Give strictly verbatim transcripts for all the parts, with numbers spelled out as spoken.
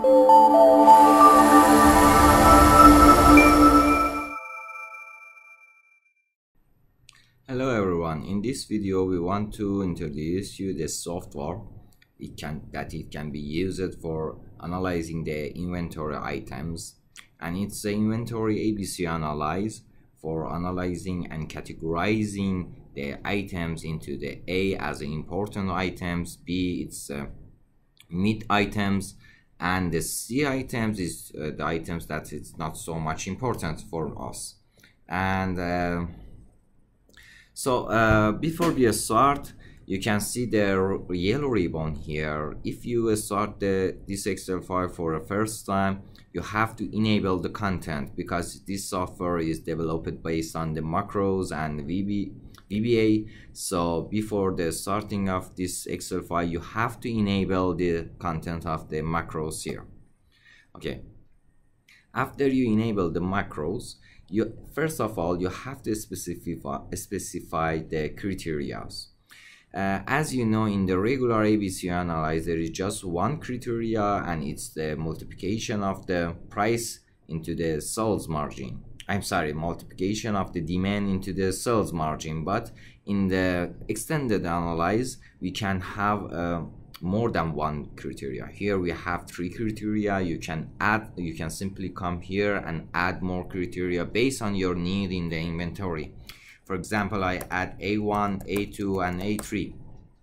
Hello everyone, in this video we want to introduce you the software it can that it can be used for analyzing the inventory items, and it's the inventory A B C analyze for analyzing and categorizing the items into the A as important items, B it's uh, mid items, and the C items is uh, the items that it's not so much important for us. And uh, so uh, before we start, you can see the yellow ribbon here. If you start the, this Excel file for the first time, you have to enable the content, because this software is developed based on the macros and V B, V B A. So before the starting of this Excel file, you have to enable the content of the macros here. Okay. After you enable the macros, you first of all you have to specify specify the criteria. Uh, as you know, in the regular A B C analyze, there is just one criteria, and it's the multiplication of the price into the sales margin. I'm sorry, multiplication of the demand into the sales margin. But in the extended analyze, we can have uh, more than one criteria. Here we have three criteria. You can add, you can simply come here and add more criteria based on your need in the inventory. For example, I add A one, A two, and A three.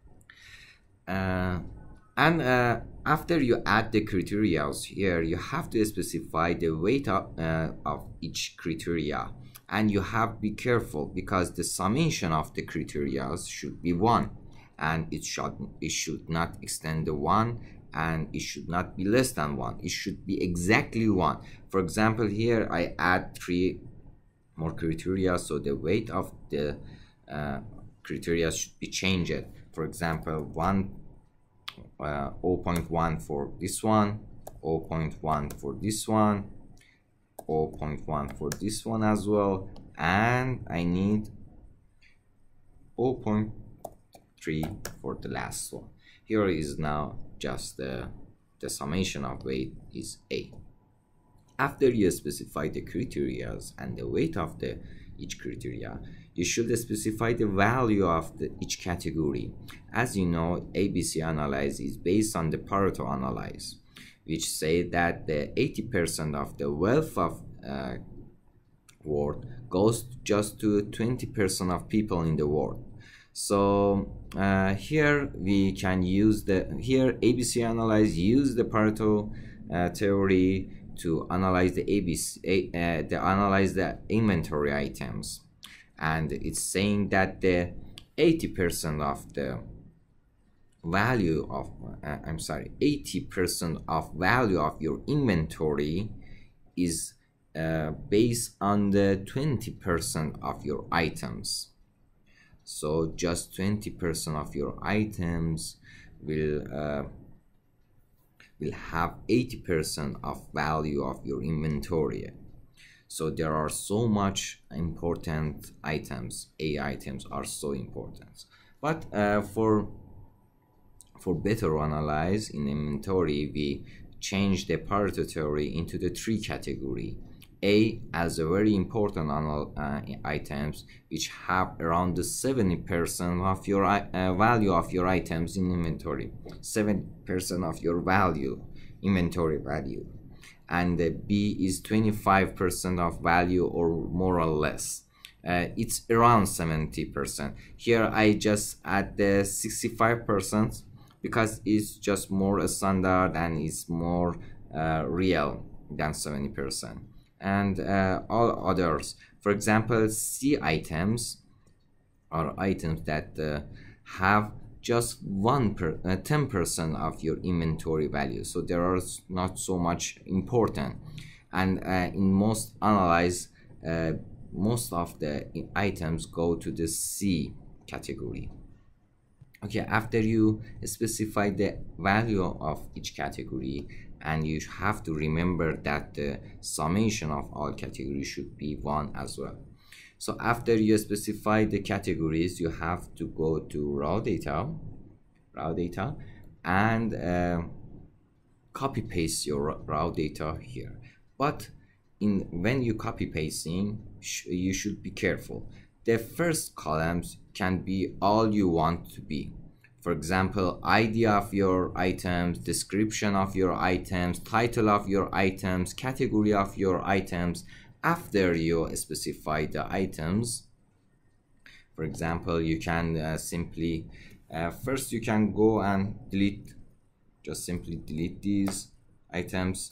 Uh, and uh, after you add the criteria here, you have to specify the weight of, uh, of each criteria. And you have to be careful, because the summation of the criteria should be one. And it should, it should not extend the one, and it should not be less than one. It should be exactly one. For example, here I add three more criteria, so the weight of the uh, criteria should be changed. For example, one uh, zero point one for this one, zero point one for this one, zero point one for this one as well, and I need zero point three for the last one. Here is now just the, the summation of weight is A. After you specify the criteria and the weight of the each criteria, you should specify the value of the each category. As you know, A B C analyze is based on the Pareto analyze, which say that the eighty percent of the wealth of uh, world goes just to twenty percent of people in the world. So uh, here we can use the here A B C analyze use the Pareto uh, theory to analyze the A B C uh, to analyze the inventory items, and it's saying that the eighty percent of the value of uh, I'm sorry eighty percent of value of your inventory is uh, based on the twenty percent of your items. So just twenty percent of your items will uh, will have eighty percent of value of your inventory. So there are so much important items. A items are so important. But uh, for for better analyze in inventory, we change the Pareto theory into the three category. A as a very important uh, items which have around the seventy percent of your uh, value of your items in inventory, seventy percent of your value, inventory value, and the B is twenty-five percent of value or more or less. Uh, it's around seventy percent. Here I just add the sixty-five percent because it's just more standard and it's more uh, real than seventy percent. And uh, all others, for example, C items are items that uh, have just one per uh, ten percent of your inventory value, so they are not so much important. And uh, in most analyze, uh, most of the items go to the C category. Okay, after you specify the value of each category, and you have to remember that the summation of all categories should be one as well. So after you specify the categories, you have to go to raw data, raw data, and uh, copy paste your raw data here. But in when you copy pasting, sh you should be careful. The first columns can be all you want to be. For example, I D of your items, description of your items, title of your items, category of your items. After you specify the items, for example, you can uh, simply uh, first you can go and delete, just simply delete these items,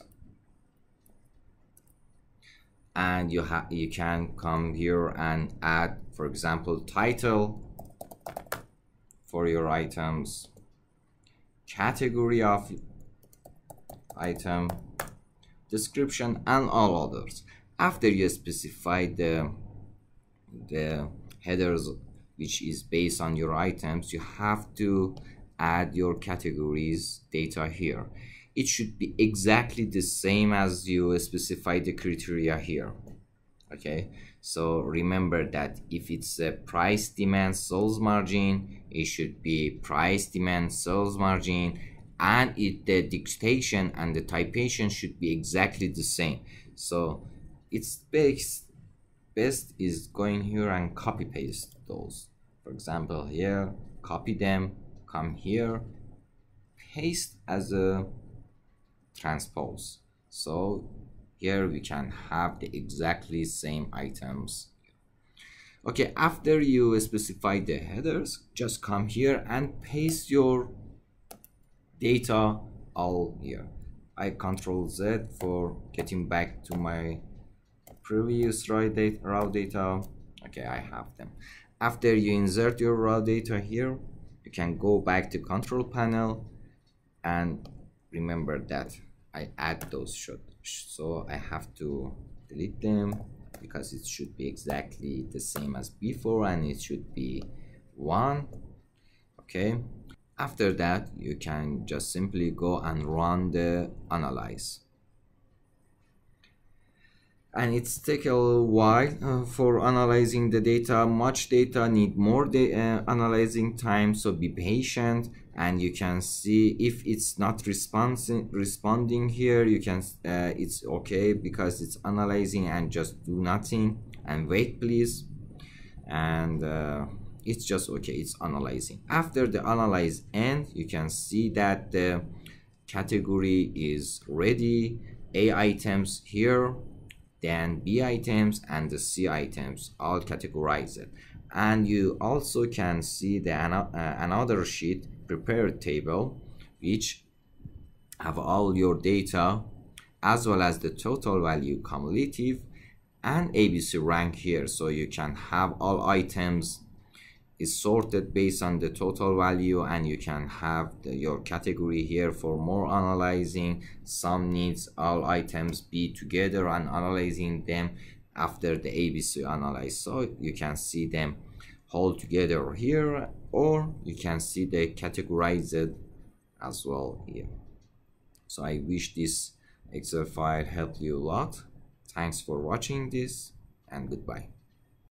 and you have you can come here and add, for example, title for your items, category of item, description, and all others. After you specify the the headers which is based on your items, you have to add your categories data here. It should be exactly the same as you specify the criteria here. Okay, so remember that if it's a price, demand, sales margin, it should be price, demand, sales margin, and it the dictation and the typation should be exactly the same. So it's best best is going here and copy paste those. For example, here, copy them, come here, paste as a transpose. So here we can have the exactly same items. Okay, after you specify the headers, just come here and paste your data all here. I control Z for getting back to my previous raw data, raw data. Okay, I have them. After you insert your raw data here, you can go back to control panel, and remember that I add those shots, so I have to delete them because it should be exactly the same as before, and it should be one. Okay, after that you can just simply go and run the analyze, and it's take a while uh, for analyzing the data. Much data need more da uh, analyzing time, so be patient. And you can see if it's not responding responding here, you can uh, it's okay because it's analyzing, and just do nothing and wait please. And uh, it's just okay, it's analyzing. After the analyze end, you can see that the category is ready, A items here, then B items, and the C items all categorized. And you also can see the uh, another sheet, prepared table, which have all your data as well as the total value, cumulative, and A B C rank here. So you can have all items is sorted based on the total value, and you can have the, your category here for more analyzing. Some needs all items be together and analyzing them after the A B C analyze, so you can see them whole together here, or you can see the categorized as well here. So I wish this Excel file helped you a lot. Thanks for watching this, and goodbye.